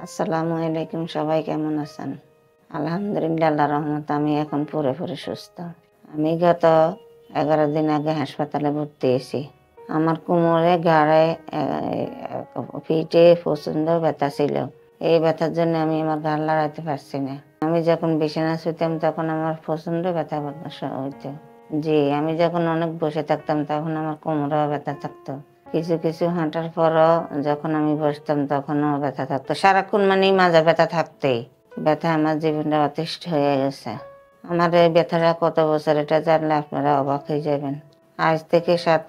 আসসালামু আলাইকুম, সবাই কেমন আছেন? আলহামদুলিল্লাহ, আল্লাহর রহমতে আমি এখন পুরোপুরি সুস্থ। আমি গত 11 দিন আগে হাসপাতালে ভর্তি হয়েছি। আমার কোমরে, ঘাড়ে, পিঠে প্রচন্ড ব্যথা ছিল। এই ব্যথার জন্য আমি আমার ঘাড় লড়াইতে পারছি না। আমি যখন বিছানা শুইতাম তখন আমার প্রচন্ড ব্যথা হইতো। জি, আমি যখন অনেক বসে থাকতাম তখন আমার কোমরেও ব্যথা থাকতো। কিছু কিছু হাঁটার পরও যখন আমি বসতাম তখনও ব্যথা থাকতো। সারাক্ষণ মাঝে ব্যথা থাকতেই। ব্যথা আমার জীবনটা অতিষ্ঠ হয়ে গেছে। আমার এই ব্যথাটা কত বছর, এটা জানলে আপনারা অবাক হয়ে যাবেন। আজ থেকে 7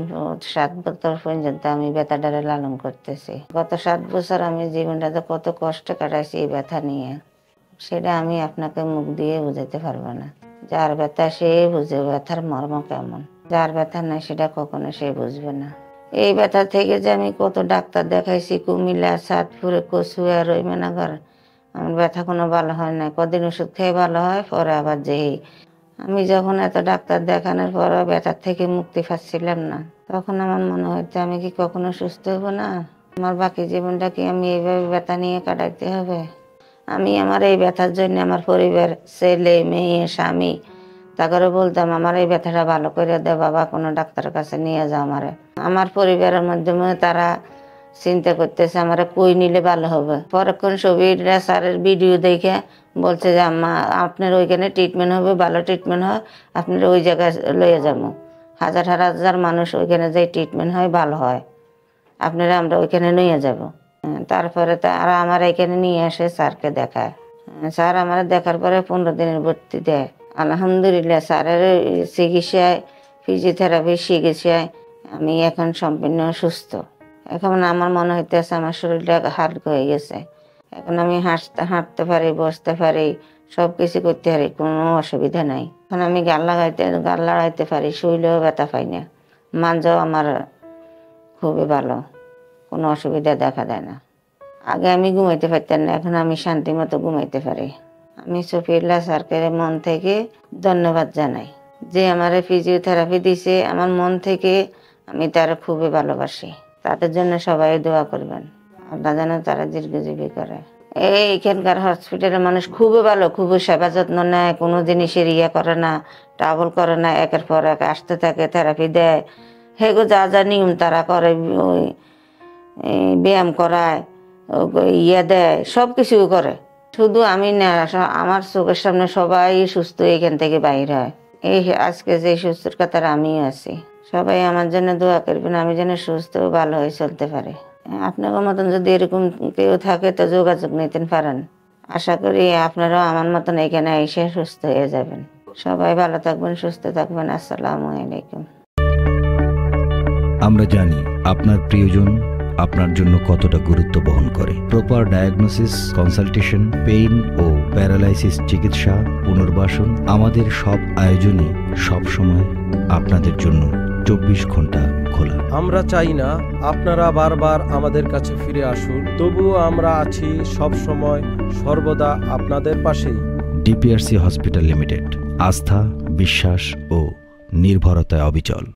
বছর পর্যন্ত আমি ব্যথাটারে লালন করতেছি। গত 7 বছর আমি জীবনটাতে কত কষ্ট কাটাইছি এই ব্যথা নিয়ে, সেটা আমি আপনাকে মুখ দিয়ে বুঝাতে পারবো না। যার ব্যথা সে বুঝে ব্যথার মর্ম কেমন। যার ব্যথা নাই সেটা কখনো সে বুঝবে না। এই ব্যথা থেকে যে আমি কত ডাক্তার দেখাইছি, কুমিল্লা, চাঁদপুরে, কচুয়া, রইমানগর, আমার ব্যথা কোনো ভালো হয় না। কদিন ওষুধ খেয়ে ভালো হয়, পরে আবার যেই। আমি যখন এত ডাক্তার দেখানোর পর ব্যথার থেকে মুক্তি পাচ্ছিলাম না, তখন আমার মনে হচ্ছে আমি কি কখনো সুস্থ হব না? আমার বাকি জীবনটা কি আমি এইভাবে ব্যথা নিয়ে কাটাইতে হবে? আমি আমার এই ব্যথার জন্য আমার পরিবার, ছেলে, মেয়ে, স্বামী, তারপরে বলতাম আমার এই ব্যথাটা ভালো করে দে বাবা, কোনো ডাক্তারের কাছে নিয়ে যাও আমারে। আমার পরিবারের মাধ্যমে তারা চিন্তা করতেছে আমারে কই নিলে ভালো হবে। পরক্ষণ ছবিটা স্যারের ভিডিও দেখে বলছে যে আম্মা আপনার ওইখানে ট্রিটমেন্ট হবে, ভালো ট্রিটমেন্ট হয়, আপনার ওই জায়গায় লইয়ে যাবো। হাজার হাজার মানুষ ওইখানে যে ট্রিটমেন্ট হয়, ভালো হয়, আপনারা আমরা ওইখানে নিয়ে যাব। তারপরে তারা আমার এখানে নিয়ে আসে স্যারকে দেখায়। স্যার আমার দেখার পরে 15 দিনের ভর্তি দেয়। আলহামদুলিল্লাহ, স্যারের চিকিৎসায়, ফিজিওথেরাপির চিকিৎসায় আমি এখন সম্পূর্ণ সুস্থ। এখন আমার মনে হইতেছে আমার শরীরটা হালকা হয়ে গেছে। এখন আমি হাঁটতে পারি, বসতে পারি, সব কিছু করতে পারি, কোনো অসুবিধা নাই। এখন আমি গাল লাগাইতে পারি, শুইলেও ব্যথা পাই না। মানজাও আমার খুবই ভালো, কোনো অসুবিধা দেখা দেয় না। আগে আমি ঘুমাইতে পারতাম না, এখন আমি শান্তি মতো ঘুমাইতে পারি। আমি শফিউল্লাহ স্যারকে মন থেকে ধন্যবাদ জানাই যে আমার ফিজিওথেরাপি দিছে। আমার মন থেকে আমি তারা খুবই ভালোবাসি। তাদের জন্য সবাই দোয়া করবেন, আল্লাহ যেন তারা দীর্ঘজীবী করে। এইখানকার হসপিটালের মানুষ খুবই ভালো, খুবই সেবা যত্ন নেয়, কোনো জিনিসের করে না, ট্রাভেল করে না, একের পর এক আসতে থাকে, থেরাপি দেয়। হেগো যা যা নিয়ম তারা করে, ওই ব্যায়াম করায়, দেয়, সব কিছু করে। শুধু আমি না, আমার চোখের সামনে সবাই সুস্থ এখান থেকে বাইর হয়। এই আজকে যে সুস্থর কথার আমিও আছি। সবাই আমার জন্য দোয়া করবেন, আমি যেন সুস্থ ভালো হয়ে চলতে পারে। আপনাদের মতন যদি এরকম কেউ থাকে তো যোগাযোগ নিতে পারেন। আশা করি আপনারাও আমার মতন এখানে এসে সুস্থ হয়ে যাবেন। সবাই ভালো থাকবেন, সুস্থ থাকবেন। আসসালামু আলাইকুম। আমরা জানি আপনার প্রিয়জন আপনার জন্য কতটা গুরুত্ব বহন করে। প্রপার ডায়াগনোসিস, কনসালটেশন, পেইন ও প্যারালাইসিস চিকিৎসা, পুনর্বাসন, আমাদের সব আয়োজনই সব সময় আপনাদের জন্য 24 ঘন্টা খোলা। আমরা চাই না আপনারা বারবার আমাদের কাছে ফিরে আসুন, তবুও আমরা আছি সব সময়, সর্বদা আপনাদের পাশেই। ডিপিআরসি হসপিটাল লিমিটেড, আস্থা, বিশ্বাস ও নির্ভরতায় অবিচল।